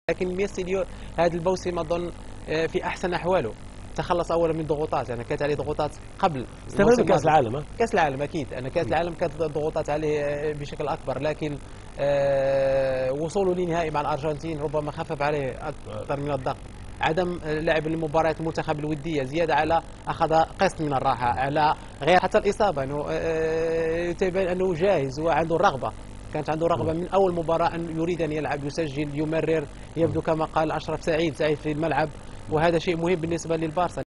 لكن ميسي هذا الموسم اظن في احسن احواله، تخلص اولا من ضغوطات، يعني كانت عليه ضغوطات قبل استمر كاس العالم. كاس العالم اكيد، انا كاس العالم كانت ضغوطات عليه بشكل اكبر، لكن وصوله لنهائي مع الارجنتين ربما خفف عليه اكثر من الضغط. عدم لعب المباريات المنتخب الوديه زياده على اخذ قسط من الراحه، على غير حتى الاصابه انه تبين انه جاهز وعنده الرغبه، كانت عنده رغبه من اول مباراه ان يريد ان يلعب، يسجل، يمرر، يبدو كما قال اشرف سعيد في الملعب، وهذا شيء مهم بالنسبه للبارسا.